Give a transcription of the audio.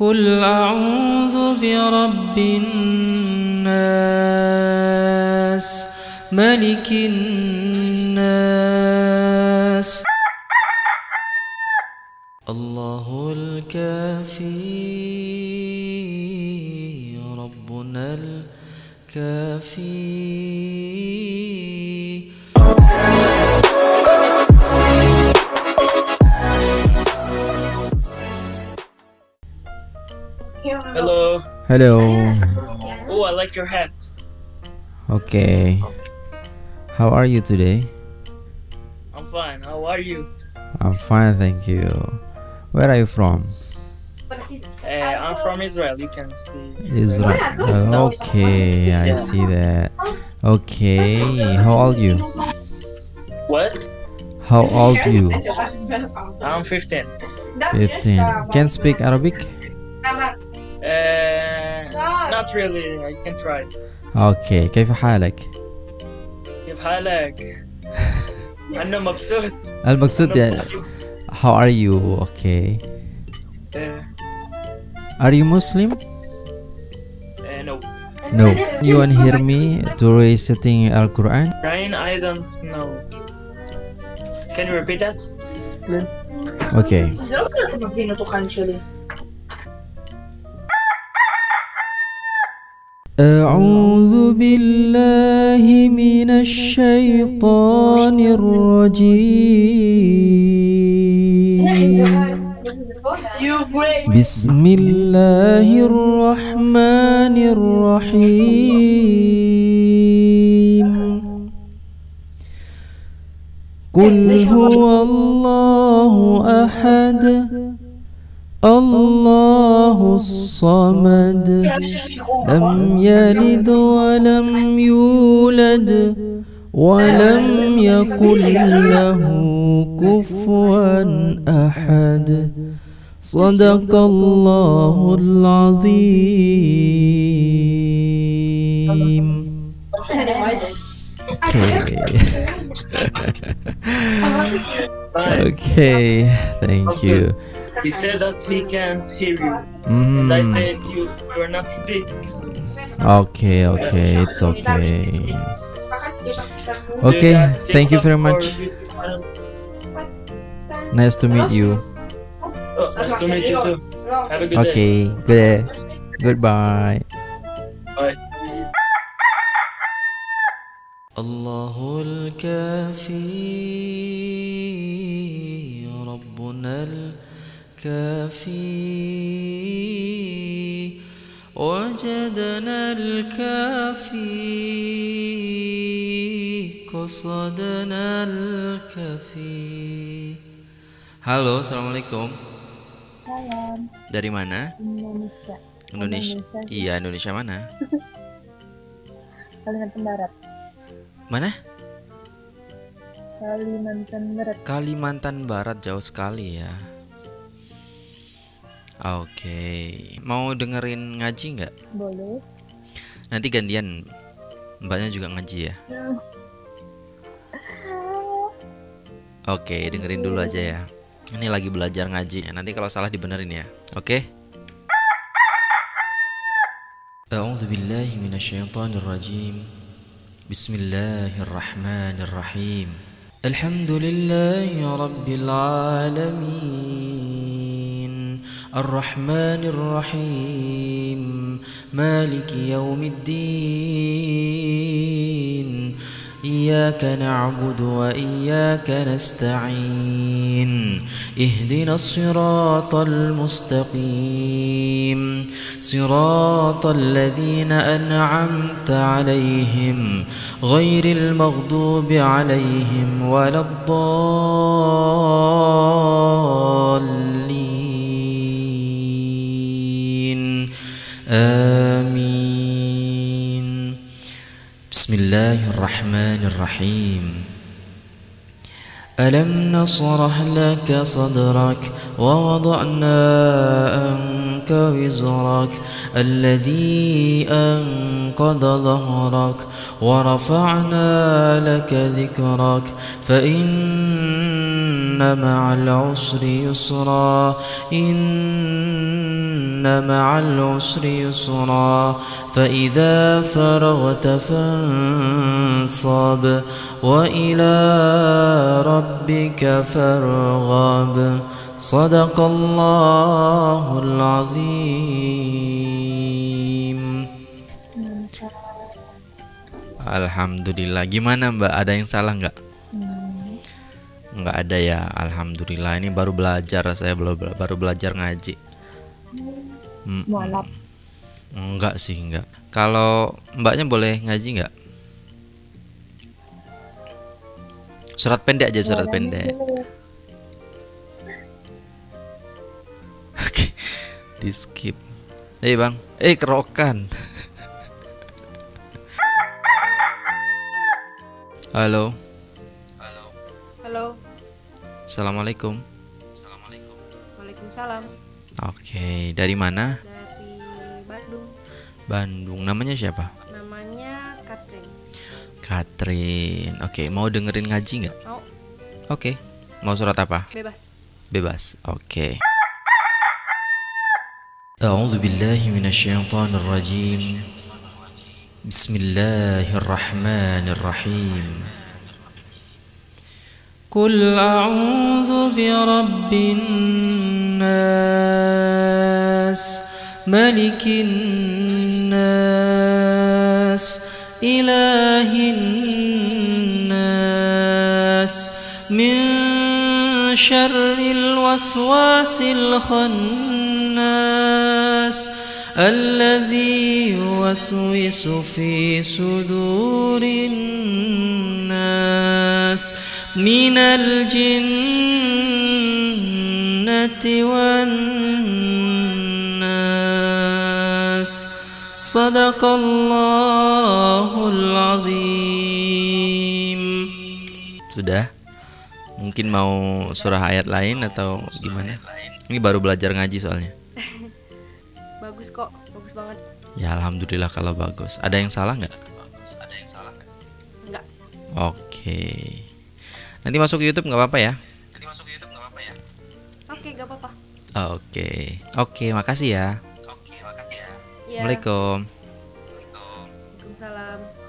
قل أعوذ برب الناس ملك الناس الله الكافي ربنا الكافي. Hello. Hello. Oh, I like your hat. Okay. How are you today? I'm fine. How are you? I'm fine, thank you. Where are you from? I'm from Israel. You can see. Israel. Okay, I see that. Okay. How old you? What? How old you? I'm 15. 15. Can speak Arabic? Not really. I can try. Okay. كيف حالك؟ كيف حالك؟ أنا مبسوط. المقصود يعني How are you? Okay. Are you Muslim? No. No. You want hear me to reciting Al-Quran? Ryan, I don't know. Can you repeat that, please? Okay. أعوذ بالله من الشيطان الرجيم. بسم الله الرحمن الرحيم. قل هو الله أحد الله الصمد لم يلد ولم يولد ولم يكن له كفوا أحد صدق الله العظيم. Okay, thank you. He said that he can't hear you, and I said you're not speaking. Okay, it's okay. Okay, thank you very much. Nice to meet you. Oh, nice to meet you too. Have a good day. Okay, good. Goodbye. Bye. الله الكافي ربنا الكافي وجدنا الكافي قصدنا الكافي. Halo, assalamualaikum. Salam. Dari mana? Indonesia. Iya, Indonesia mana? Kalimantan Barat. Mana? Kalimantan Barat. Kalimantan Barat, jauh sekali ya. Oke, mau dengerin ngaji nggak? Boleh. Nanti gantian, mbaknya juga ngaji ya. Oke, dengerin dulu aja ya. Ini lagi belajar ngaji. Nanti kalau salah dibenerin ya. Oke? A'udzu billahi minasyaitonir rajim. Bismillahirrahmanirrahim. Alhamdulillahi rabbil alamin. Ar-Rahmanir Rahim. Maliki yaumiddin. إياك نعبد وإياك نستعين اهدنا الصراط المستقيم صراط الذين أنعمت عليهم غير المغضوب عليهم ولا الضالين آمين. بسم الله الرحمن الرحيم. ألم نشرح لك صدرك ووضعنا عنك وزرك الذي أنقض ظهرك ورفعنا لك ذكرك فإن مع العسر يسرا إن مع العسر يسرا فإذا فرغت فانصب وإلى ربك فارغب صدق الله العظيم. Alhamdulillah. Gimana Mbak? Ada yang salah nggak? Nggak ada ya. Alhamdulillah. Ini baru belajar, saya baru belajar ngaji. Mualaf. Enggak sih, enggak. Kalau Mbaknya boleh ngaji nggak? Surat pendek aja, surat pendek. Oke, di skip. Bang, kerokan. Halo. Halo. Assalamualaikum. Waalaikumsalam. Oke, dari mana? Dari Bandung. Bandung. Namanya siapa? Namanya Katrin. Katrin. Oke, mau dengerin ngaji nggak? Mau. Oke. Mau surat apa? Bebas. Bebas. Oke. A'udzu billahi minasyaitonir rajim. Bismillahirrahmanirrahim. Qul a'udzu birabbin nas, malikin nas, ilahin nas, min syarril waswasil khannas الذي يوسوس في صدور الناس من الجنة والناس صدق الله العظيم. Sudah? Mungkin mau surah ayat lain atau gimana? Ini baru belajar ngaji soalnya. Bagus kok, bagus banget. Ya alhamdulillah kalau bagus. Ada yang salah nggak? Enggak. Oke. Nanti masuk ke YouTube nggak apa-apa ya? Oke, gak apa-apa. Oke, makasih ya. Iya. Assalamualaikum. Waalaikumsalam.